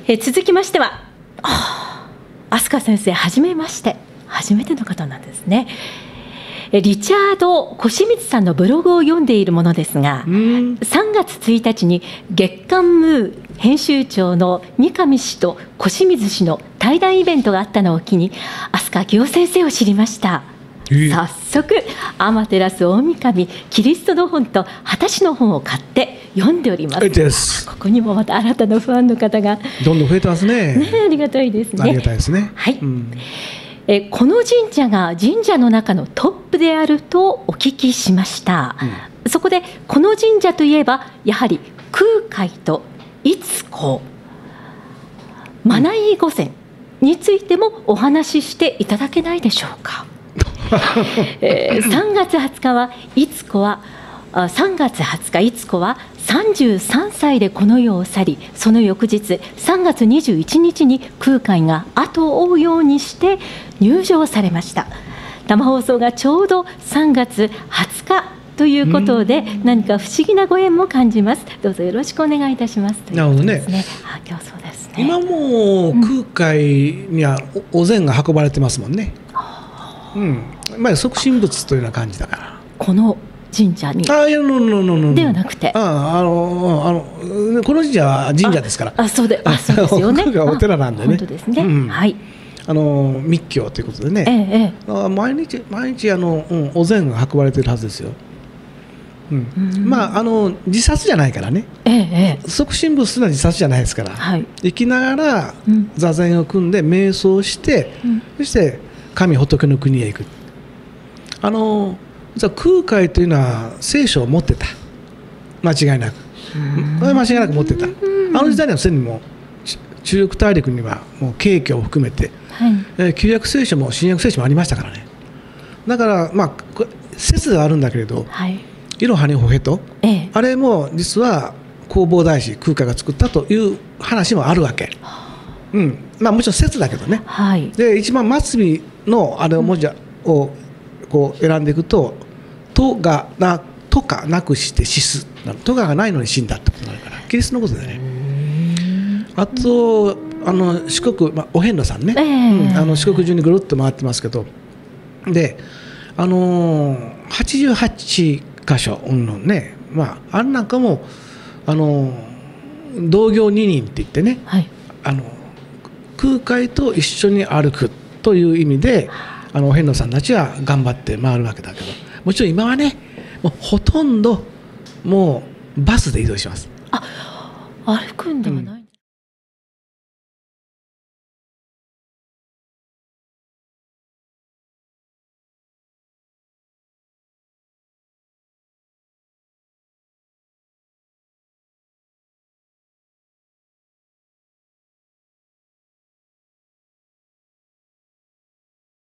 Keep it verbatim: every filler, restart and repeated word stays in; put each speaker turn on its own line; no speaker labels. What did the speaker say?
え続きましては、飛鳥先生、はじめまして、初めての方なんですね。リチャード・小清水さんのブログを読んでいるものですが、さんがつついたちに月刊ムー編集長の三上氏と小清水氏の対談イベントがあったのを機に飛鳥明夫先生を知りました。早速天照大神キリストの本と果たしの本を買って読んでおります。ここにもまた新たなファンの方が
どんどん増えてますね。
ね、ありがたいですね。
ありがたいですね。
はい、うん、えこの神社が神社の中のトップであるとお聞きしました、うん、そこでこの神社といえばやはり空海と逸子マナイ御前についてもお話ししていただけないでしょうか。えー、さんがつはつかは逸子はさんがつはつか逸子はさんじゅうさんさいでこの世を去り、その翌日さんがつにじゅういちにちに空海が後を追うようにして入場されました。生放送がちょうどさんがつはつかということで、何か不思議なご縁も感じます。どうぞよろしくお願いいたします。
なるほどね。
あ、今日そうですね。
今も空海にはお膳が運ばれてますもんね。うん、まあ即身仏というような感じだから。
この神社に
あいやのののの
ではなくて、
ああのあのこの神社は神社ですから。
あ、そうで、あ、そうですよね。
空海はお寺なんでね。
本当ですね。うん、はい。
あの密教ということでね。
え
ええ、毎日毎日あの、うん、お膳が運ばれてるはずですよ。うん、まああの自殺じゃないからね。
ええ、
即身仏というのは自殺じゃないですから。
はい、
生きながら座禅を組んで瞑想して、うん、そして神仏の国へ行く。あの実は空海というのは聖書を持ってた、間違いなく間違いなく持ってた。あの時代にはすでにもう中国大陸にはもう慶教を含めて、はい、えー、旧約聖書も新約聖書もありましたからね。だからまあ説があるんだけれど、はい、いろはにほへと、ええ、あれも実は弘法大師空海が作ったという話もあるわけ。うん、まあもちろん説だけどね、はい、で一番末尾のあれを文字をこう選んでいくと「とがなとかなくして死す」「とががないのに死んだ」ってことになるから、キリストのことでね。あとあの四国、まあ、お遍路さんね、えーうん、あの四国中にぐるっと回ってますけど、であのー、はちじゅうはちかしょのね、まああれなんかもあのー、同行二人って言ってね、はい、あの空海と一緒に歩くという意味であのお遍路さんたちは頑張って回るわけだけど、もちろん今はねもうほとんどもうバスで移動します。
あ、歩くんではない、うん